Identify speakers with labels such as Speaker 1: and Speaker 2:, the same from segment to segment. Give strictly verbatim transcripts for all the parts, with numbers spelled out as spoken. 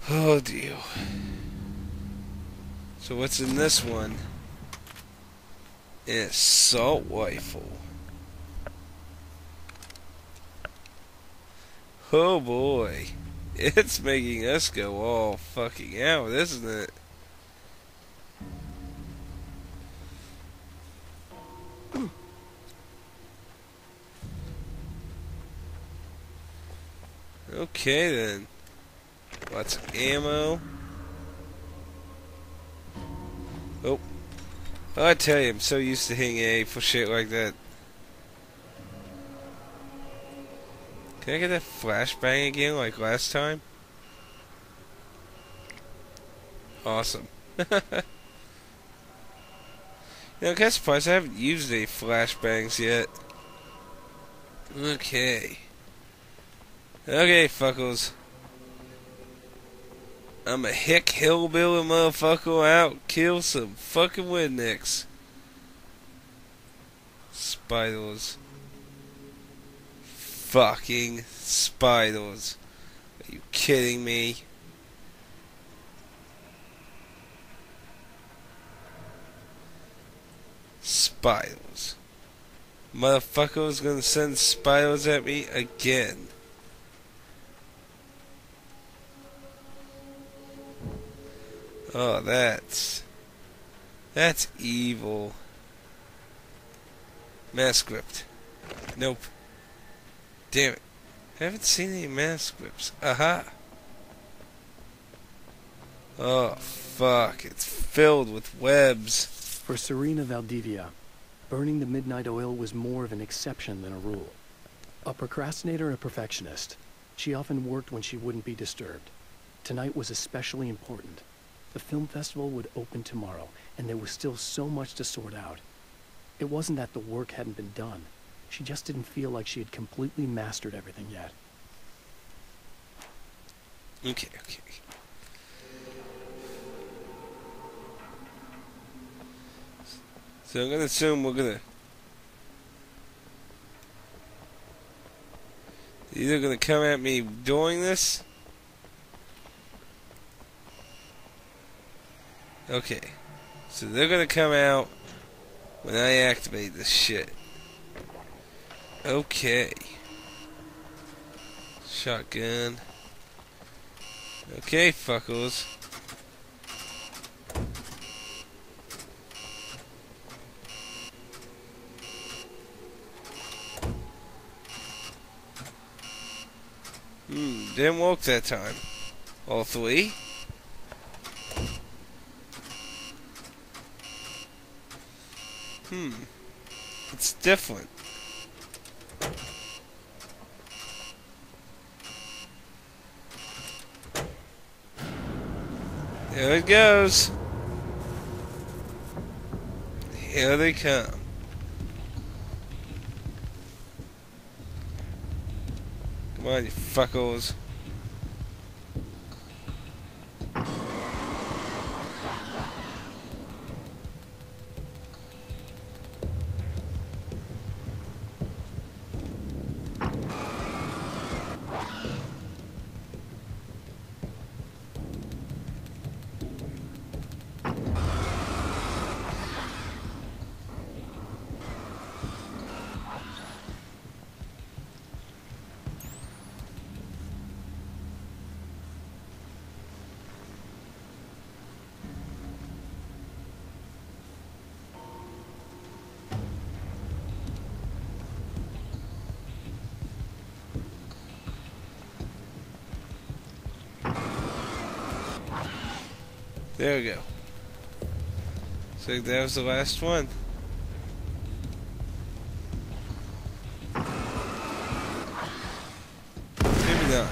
Speaker 1: Oh dear. So what's in this one? An assault rifle. Oh boy. It's making us go all fucking out, isn't it? Okay then. Lots of ammo. Oh. Oh, I tell you, I'm so used to hitting A for shit like that. Can I get that flashbang again like last time? Awesome. You know, I'm kind of surprised I haven't used any flashbangs yet. Okay. Okay, fuckles. I'm a hick hillbilly motherfucker out. Kill some fucking rednecks. Spiders. Fucking spiders. Are you kidding me? Spiders. Motherfucker's gonna send spiders at me again. Oh, that's... That's evil. Mass script. Nope. Damn it. I haven't seen any mass scripts. Aha! Oh, fuck. It's filled with webs.
Speaker 2: For Serena Valdivia, burning the midnight oil was more of an exception than a rule. A procrastinator and a perfectionist, she often worked when she wouldn't be disturbed. Tonight was especially important. The film festival would open tomorrow, and there was still so much to sort out. It wasn't that the work hadn't been done. She just didn't feel like she had completely mastered everything yet.
Speaker 1: Okay, okay. So I'm gonna assume we're gonna either gonna come at me doing this. Okay. So they're gonna come out when I activate this shit. Okay. Shotgun. Okay, fuckers. Hmm, didn't work that time. All three? Hmm. It's different. There it goes. Here they come. Come on, you fuckos. There we go. So that was the last one. Maybe not.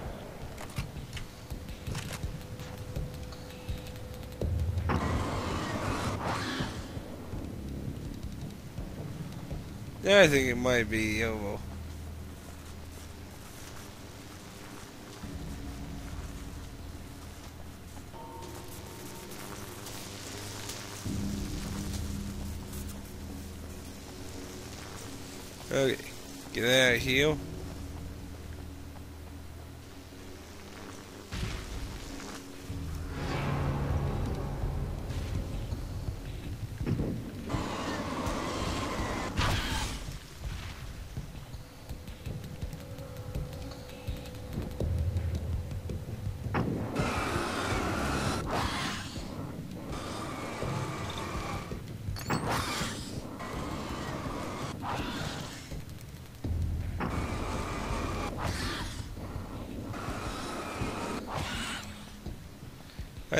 Speaker 1: Yeah, I think it might be Yovo. Okay, get out of here.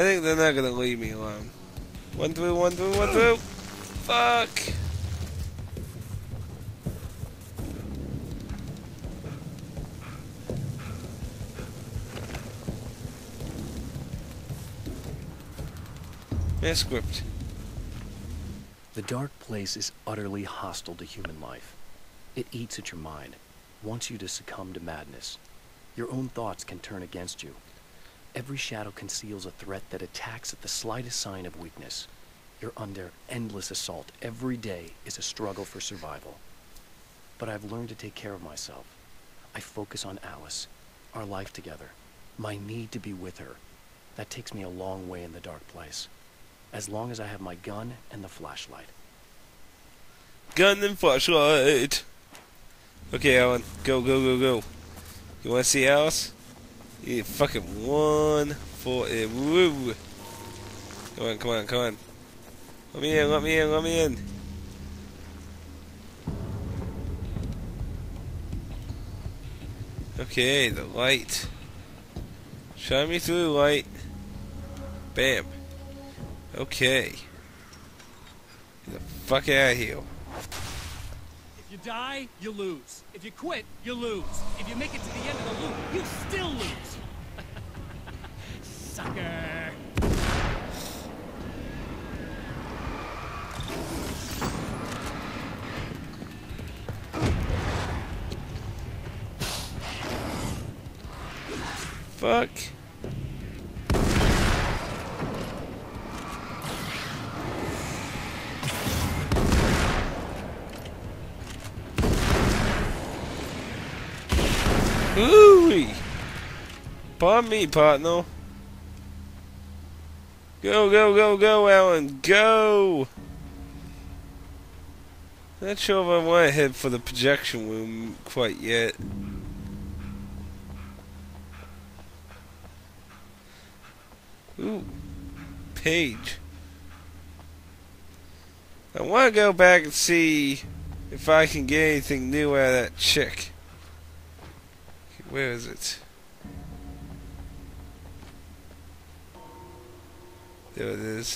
Speaker 1: think they're not gonna leave me alone. One through, one through, one through. Fuck. Yeah, script.
Speaker 2: The dark place is utterly hostile to human life. It eats at your mind, wants you to succumb to madness. Your own thoughts can turn against you. Every shadow conceals a threat that attacks at the slightest sign of weakness. You're under endless assault. Every day is a struggle for survival. But I've learned to take care of myself. I focus on Alice, our life together, my need to be with her. That takes me a long way in the dark place. As long as I have my gun and the flashlight.
Speaker 1: Gun and flashlight. Okay, Alan. Go, go, go, go. You wanna see Alice? You need fucking one for it. Woo. Come on, come on, come on. Let me in, let me in, let me in. Okay, the light. Shine me through the light. Bam. Okay. Get the fuck out of here.
Speaker 3: If you die, you lose. If you quit, you lose. If you make it to the end of the loop, you still lose. Sucker.
Speaker 1: Fuck. Ooh-wee. Pardon me, partner. Go, go, go, go, Alan, go! Not sure if I want to head for the projection room quite yet. Ooh, page. I want to go back and see if I can get anything new out of that chick. Where is it? There it is.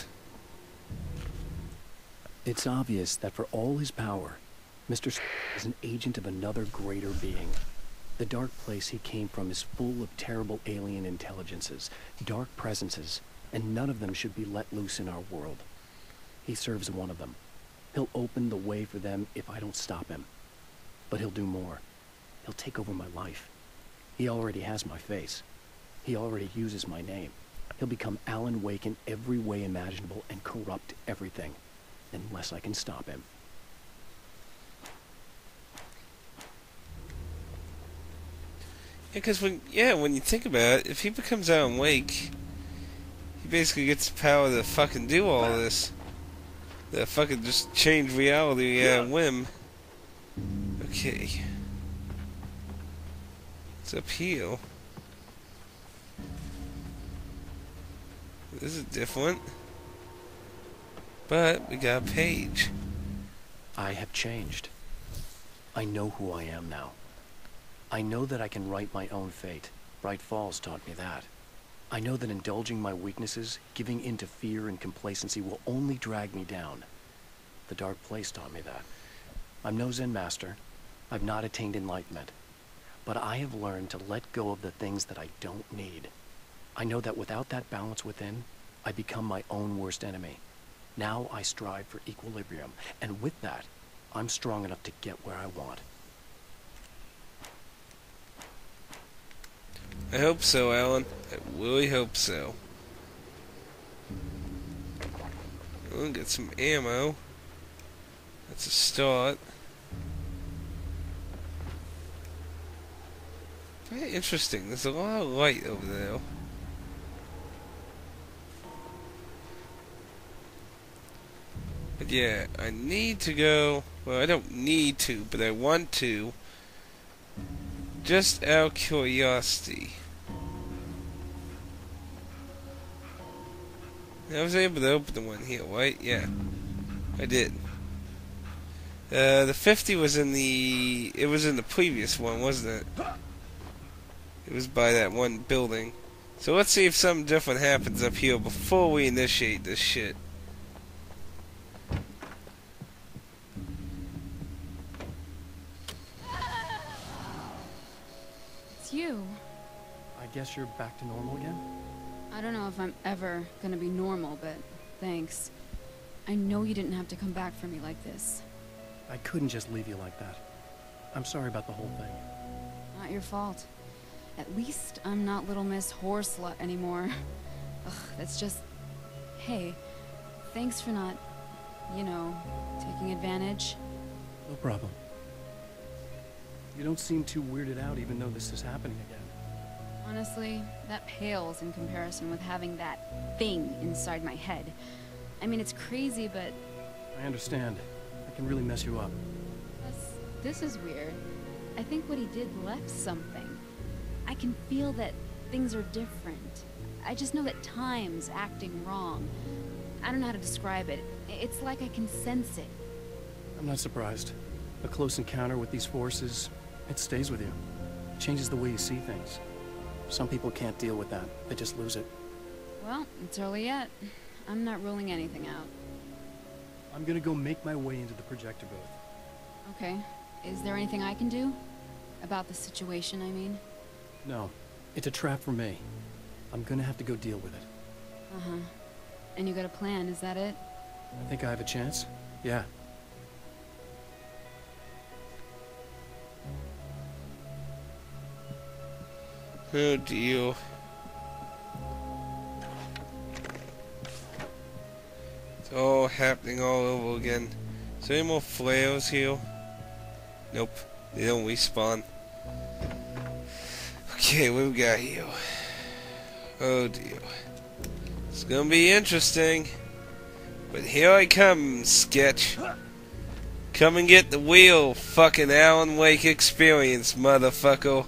Speaker 2: It's obvious that for all his power, Mister is an agent of another greater being. The dark place he came from is full of terrible alien intelligences, dark presences, and none of them should be let loose in our world. He serves one of them. He'll open the way for them if I don't stop him. But he'll do more. He'll take over my life. He already has my face. He already uses my name. He'll become Alan Wake in every way imaginable and corrupt everything, unless I can stop him.
Speaker 1: Yeah, because when, yeah, when you think about it, if he becomes Alan Wake, he basically gets the power to fucking do all this. To fucking just change reality at a whim. Okay. It's up here. This is different. But we got a page.
Speaker 2: I have changed. I know who I am now. I know that I can write my own fate. Bright Falls taught me that. I know that indulging my weaknesses, giving in to fear and complacency will only drag me down. The dark place taught me that. I'm no Zen master. I've not attained enlightenment. But I have learned to let go of the things that I don't need. I know that without that balance within, I become my own worst enemy. Now I strive for equilibrium, and with that, I'm strong enough to get where I want.
Speaker 1: I hope so, Alan. I really hope so. We'll get some ammo. That's a start. Very interesting. There's a lot of light over there. But yeah, I need to go... Well, I don't need to, but I want to. Just out of curiosity. I was able to open the one here, right? Yeah. I did. Uh, the fifty was in the... It was in the previous one, wasn't it? It was by that one building. So let's see if something different happens up here before we initiate this shit.
Speaker 4: It's you.
Speaker 2: I guess you're back to normal again?
Speaker 4: I don't know if I'm ever gonna be normal, but thanks. I know you didn't have to come back for me like this.
Speaker 2: I couldn't just leave you like that. I'm sorry about the whole thing.
Speaker 4: Not your fault. At least I'm not Little Miss Horslut anymore. Ugh, that's just... Hey, thanks for not, you know, taking advantage.
Speaker 2: No problem. You don't seem too weirded out even though this is happening again.
Speaker 4: Honestly, that pales in comparison with having that thing inside my head. I mean, it's crazy, but...
Speaker 2: I understand. It can really mess you up.
Speaker 4: Plus, this is weird. I think what he did left something. I can feel that things are different. I just know that time's acting wrong. I don't know how to describe it. It's like I can sense it.
Speaker 2: I'm not surprised. A close encounter with these forces, it stays with you. It changes the way you see things. Some people can't deal with that. They just lose it.
Speaker 4: Well, it's early yet. I'm not ruling anything out.
Speaker 2: I'm gonna go make my way into the projector booth.
Speaker 4: Okay. Is there anything I can do? About the situation, I mean?
Speaker 2: No. It's a trap for me. I'm gonna have to go deal with it.
Speaker 4: Uh-huh. And you got a plan, is that it?
Speaker 2: I think I have a chance. Yeah.
Speaker 1: Oh dear. It's all happening all over again. Is there any more flares here? Nope. They don't respawn. Okay, what we got here? Oh dear. It's gonna be interesting. But here I come, sketch. Come and get the wheel, fucking Alan Wake experience, motherfucker.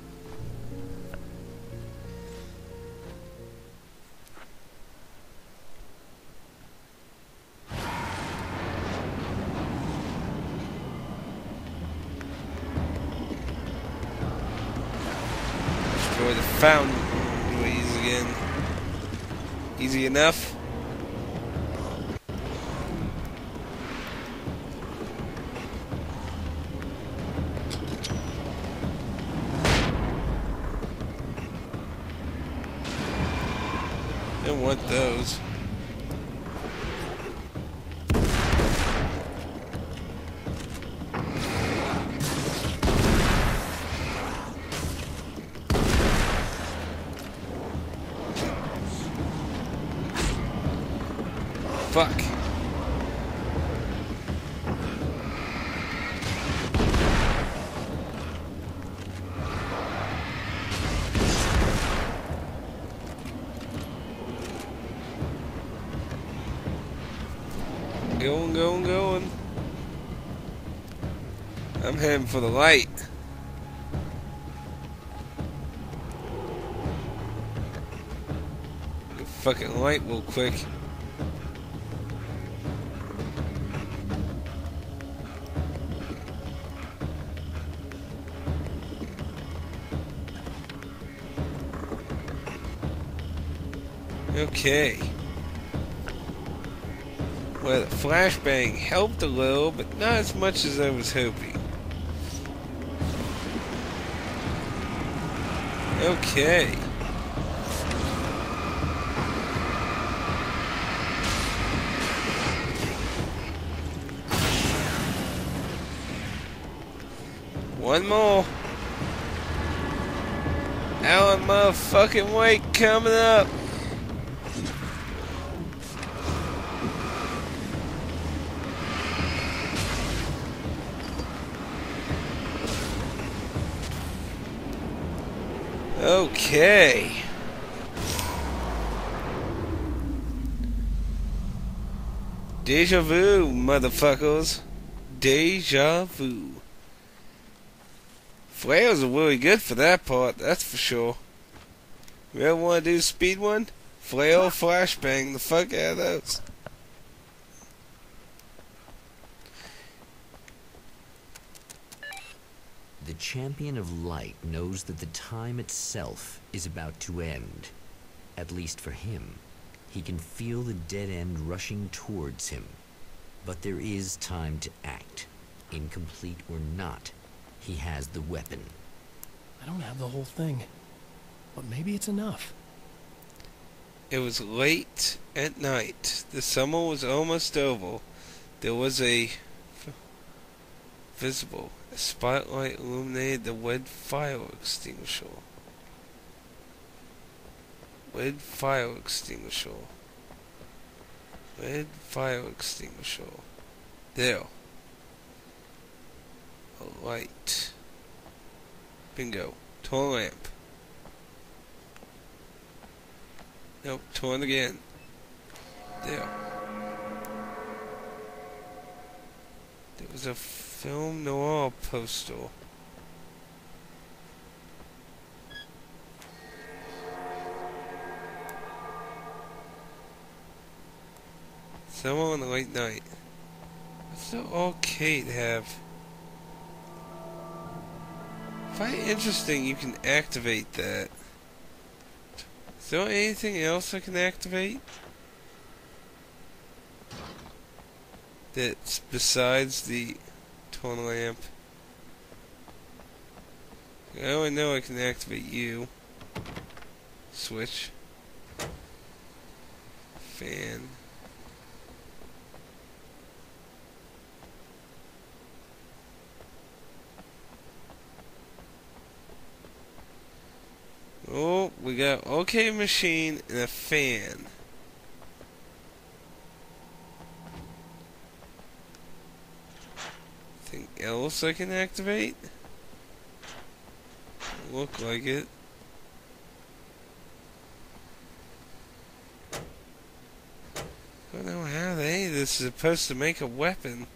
Speaker 1: Destroy the fountainways again. Easy enough. Don't want those. Fuck. Going, going, going. I'm heading for the light. The fucking light real quick. Okay. Well, the flashbang helped a little, but not as much as I was hoping. Okay. One more. Alan motherfucking Wake coming up. Okay. Deja vu, motherfuckers. Deja vu. Flares are really good for that part, that's for sure. You ever want to do speed one? Flare or flashbang the fuck out of those.
Speaker 5: The Champion of Light knows that the time itself is about to end. At least for him. He can feel the dead end rushing towards him. But there is time to act. Incomplete or not, he has the weapon.
Speaker 2: I don't have the whole thing, but maybe it's enough.
Speaker 1: It was late at night. The summer was almost over. There was a visible a spotlight illuminated the red fire extinguisher. Red fire extinguisher. Red fire extinguisher. There. A light. Bingo. Turn lamp. Nope, turn again. There. There was a film noir poster. Somewhere on the late night. What's the arcade have? I find it interesting you can activate that. Is there anything else I can activate? That's besides the turn lamp. I only know I can activate you. Switch. Fan. Oh, we got OK machine and a fan. Anything else I can activate? Look like it. I don't know how they this is supposed to make a weapon.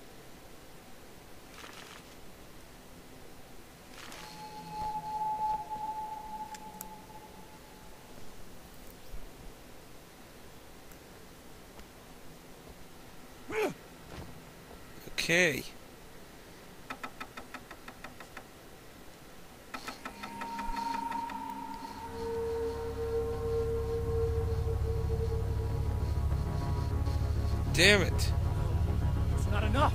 Speaker 1: Okay. Damn it.
Speaker 3: It's not enough.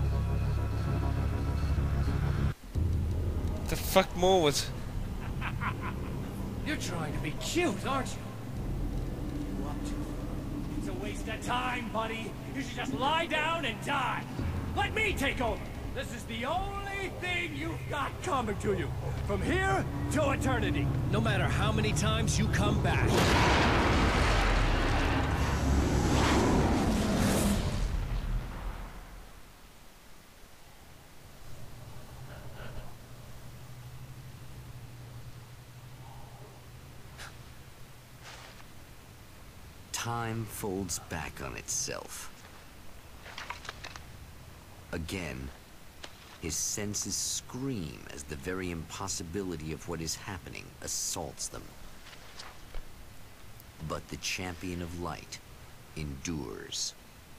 Speaker 1: The fuck more was...
Speaker 3: You're trying to be cute, aren't you? What? It's a waste of time, buddy. You should just lie down and die. Let me take over. This is the only thing you've got coming to you. From here to eternity. No matter how many times you come back.
Speaker 5: Time folds back on itself. Again, his senses scream as the very impossibility of what is happening assaults them. But the champion of light endures.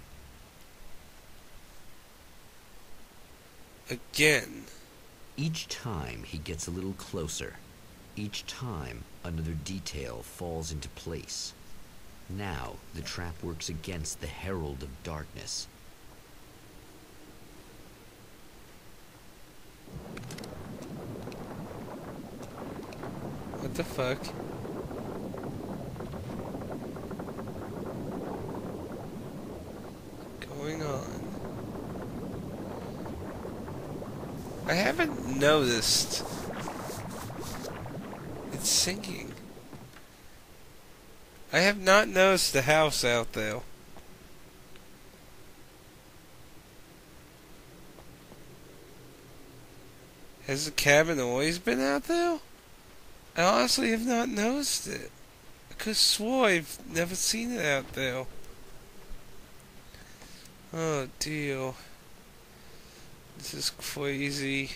Speaker 1: Again.
Speaker 5: Each time he gets a little closer. Each time another detail falls into place. Now the trap works against the Herald of Darkness.
Speaker 1: What the fuck? Going on? I haven't noticed. It's sinking. I have not noticed the house out there. Has the cabin always been out there? I honestly have not noticed it. I could have swore I've never seen it out there. Oh dear. This is crazy.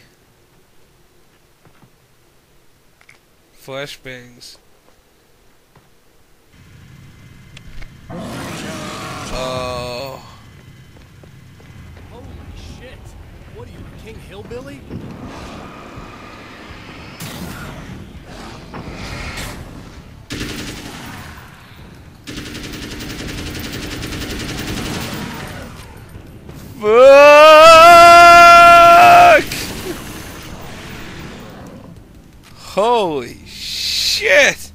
Speaker 1: Flashbangs. Oh.
Speaker 3: Holy shit. What are you, King Hillbilly?
Speaker 1: Holy shit!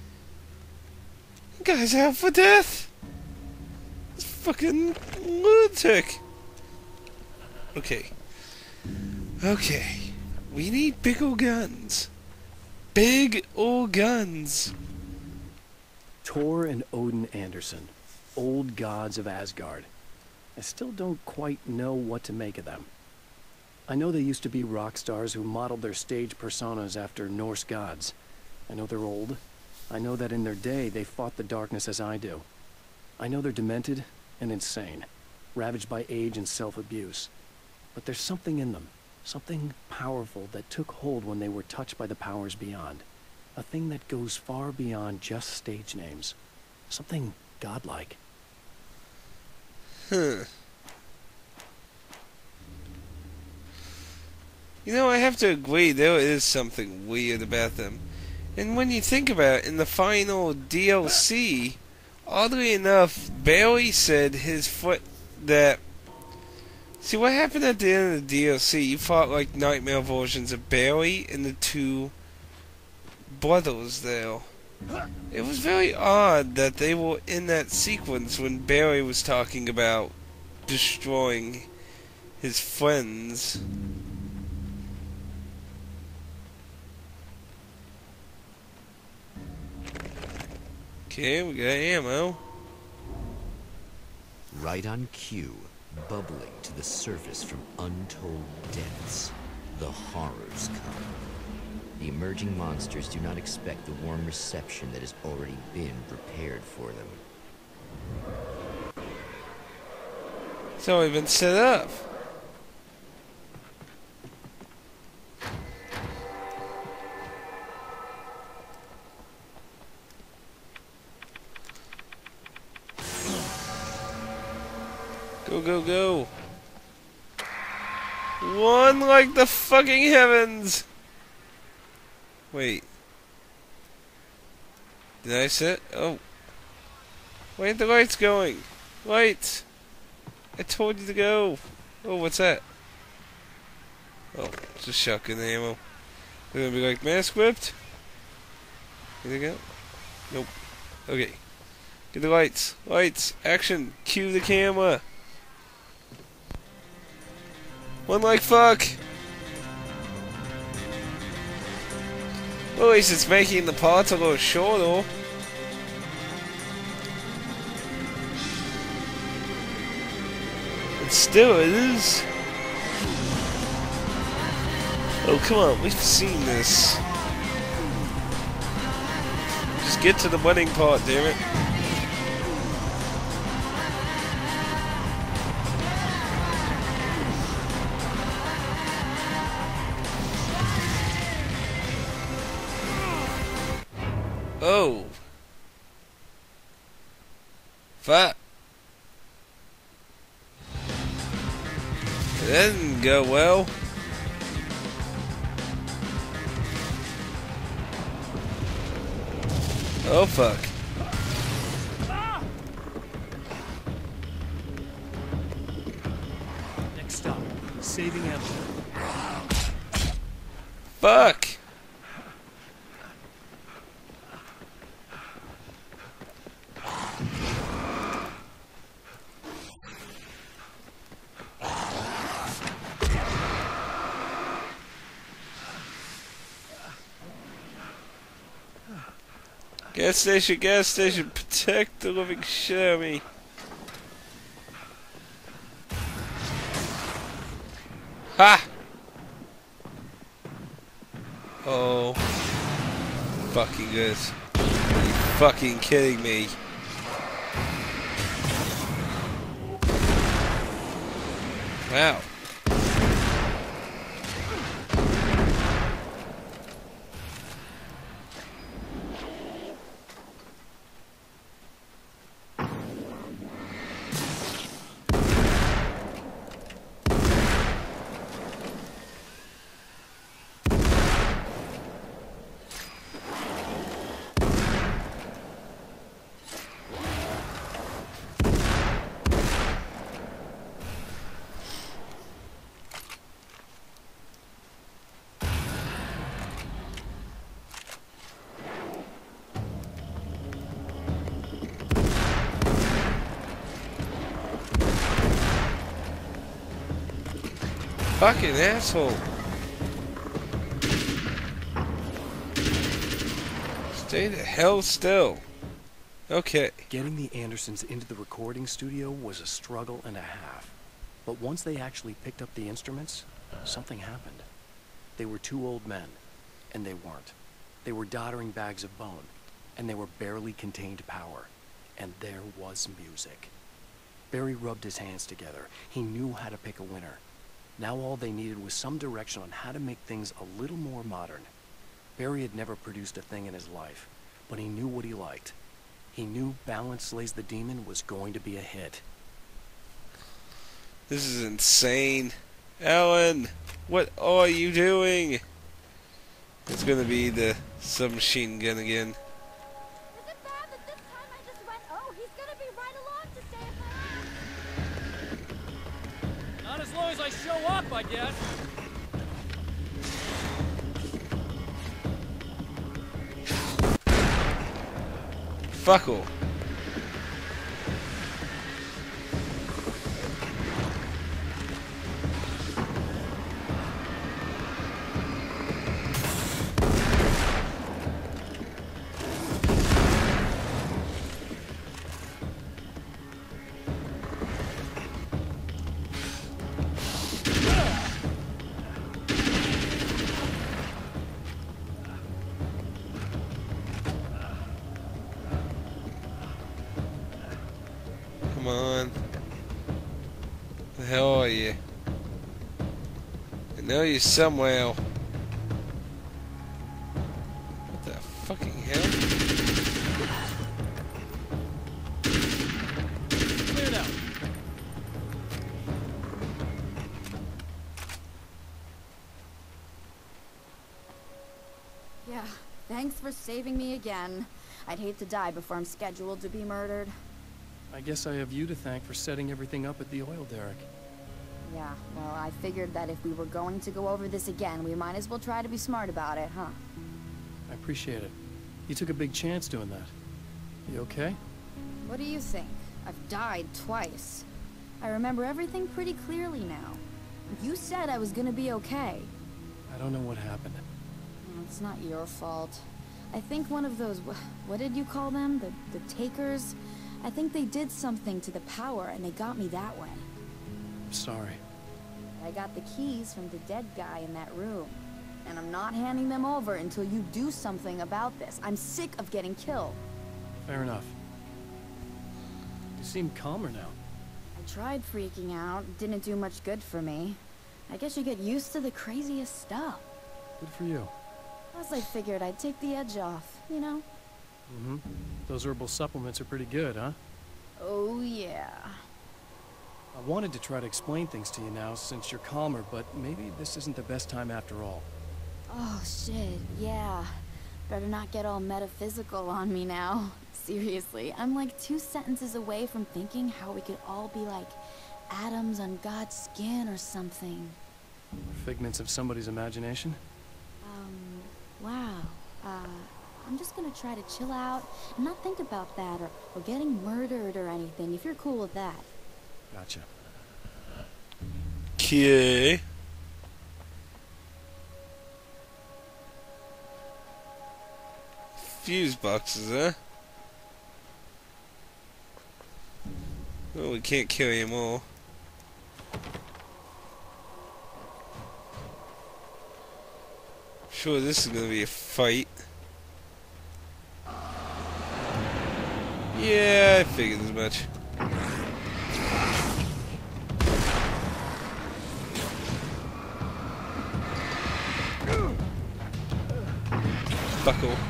Speaker 1: The guy's out for death! It's fucking lunatic! Okay. Okay. We need big ol' guns. Big ol' guns.
Speaker 2: Thor and Odin Anderson, old gods of Asgard. I still don't quite know what to make of them. I know they used to be rock stars who modeled their stage personas after Norse gods. I know they're old. I know that in their day they fought the darkness as I do. I know they're demented and insane, ravaged by age and self-abuse. But there's something in them, something powerful that took hold when they were touched by the powers beyond. A thing that goes far beyond just stage names. Something godlike.
Speaker 1: Huh. You know, I have to agree, there is something weird about them. And when you think about it, in the final D L C, oddly enough, Barry said his foot that... See, what happened at the end of the D L C, you fought like nightmare versions of Barry and the two brothers there. It was very odd that they were in that sequence when Barry was talking about destroying his friends. Okay, we got ammo.
Speaker 5: Right on cue, bubbling to the surface from untold depths, the horrors come. The emerging monsters do not expect the warm reception that has already been prepared for them.
Speaker 1: It's already been set up. Go, go, go. One like the fucking heavens. Wait. Did I set? Oh. Where are the lights going? Lights! I told you to go. Oh, what's that? Oh, it's just shotgun ammo. We're gonna be like mask whipped. Here they go. Nope. Okay. Get the lights. Lights. Action. Cue the camera. One like fuck. Well, at least it's making the parts a little shorter. But still, it is. Oh, come on, we've seen this. Just get to the wedding part, damn it. Oh. Fuck. It didn't go well. Oh fuck.
Speaker 2: Next stop, saving Emma.
Speaker 1: Fuck. Gas station, gas station, protect the living shit out of me. Ha! Oh. Fucking good. Are you fucking kidding me? Wow. fucking asshole. Stay the hell still. Okay.
Speaker 2: Getting the Andersons into the recording studio was a struggle and a half. But once they actually picked up the instruments, something happened. They were two old men, and they weren't. They were doddering bags of bone, and they were barely contained power. And there was music. Barry rubbed his hands together. He knew how to pick a winner. Now all they needed was some direction on how to make things a little more modern. Barry had never produced a thing in his life, but he knew what he liked. He knew Balance Slays the Demon was going to be a hit.
Speaker 1: This is insane. Alan, what are you doing? It's gonna be the submachine gun again.
Speaker 6: Is it bad that this time I just went, oh, he's gonna be right along to save my life?
Speaker 3: Not as long as I show up, I guess.
Speaker 1: Fuck all. Come on. The hell are you? I know you're somewhere. What the fucking hell?
Speaker 3: Clear now.
Speaker 6: Yeah, thanks for saving me again. I'd hate to die before I'm scheduled to be murdered.
Speaker 2: I guess I have you to thank for setting everything up at the oil derrick.
Speaker 6: Yeah, well, I figured that if we were going to go over this again, we might as well try to be smart about it, huh?
Speaker 2: I appreciate it. You took a big chance doing that. You okay?
Speaker 6: What do you think? I've died twice. I remember everything pretty clearly now. You said I was gonna be okay.
Speaker 2: I don't know what happened.
Speaker 6: Well, it's not your fault. I think one of those, wh- what did you call them? The, the takers? I think they did something to the power and they got me that way.
Speaker 2: I'm sorry.
Speaker 6: I got the keys from the dead guy in that room. And I'm not handing them over until you do something about this. I'm sick of getting killed.
Speaker 2: Fair enough. You seem calmer now.
Speaker 6: I tried freaking out. Didn't do much good for me. I guess you get used to the craziest stuff.
Speaker 2: Good for you.
Speaker 6: Plus I figured I'd take the edge off, you know?
Speaker 2: Mm-hmm. Those herbal supplements are pretty good, huh?
Speaker 6: Oh yeah.
Speaker 2: I wanted to try to explain things to you now since you're calmer, but maybe this isn't the best time after all.
Speaker 6: Oh shit, yeah. Better not get all metaphysical on me now. Seriously, I'm like two sentences away from thinking how we could all be like atoms on God's skin or something.
Speaker 2: Figments of somebody's imagination?
Speaker 6: Um, wow. Uh, I'm just gonna try to chill out and not think about that or, or getting murdered or anything, if you're cool with that.
Speaker 2: Gotcha.
Speaker 1: Okay. Fuse boxes, huh? Well, we can't carry them all. Sure, this is gonna be a fight. Yeah, I figured as much. Buckle.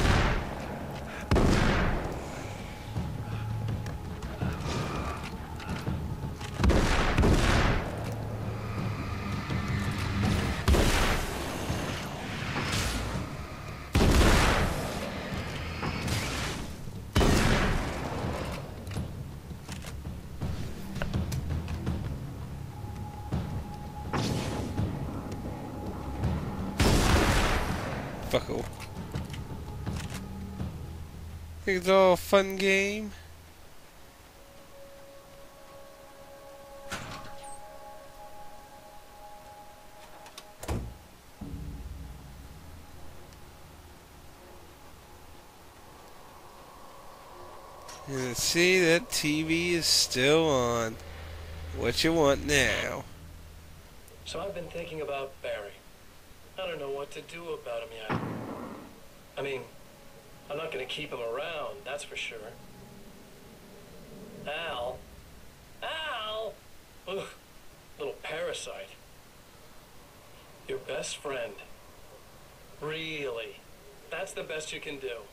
Speaker 1: Buckle. Think it's all a fun game. And see, that T V is still on. What you want now?
Speaker 7: So I've been thinking about Barry. I don't know what to do about him yet. I mean, I'm not gonna keep him around, that's for sure. Al. Al! Ugh, little parasite. Your best friend. Really? That's the best you can do.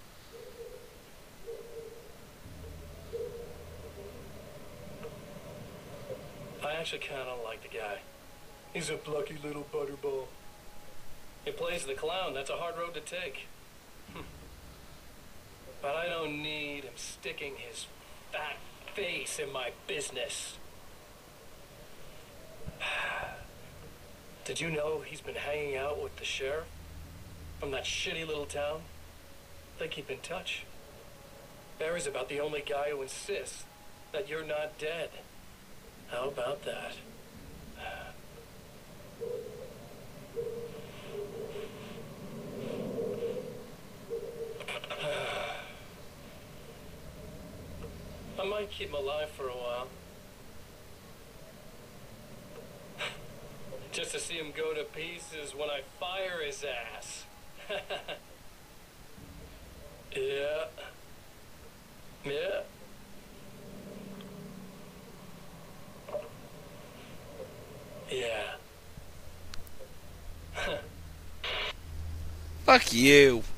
Speaker 7: I actually kind of like the guy. He's a plucky little butterball. He plays the clown. That's a hard road to take. But I don't need him sticking his fat face in my business. Did you know he's been hanging out with the sheriff from that shitty little town? They keep in touch. Barry's about the only guy who insists that you're not dead. How about that? I might keep him alive for a while. Just to see him go to pieces when I fire his ass. Yeah. Yeah. Yeah.
Speaker 1: Fuck you.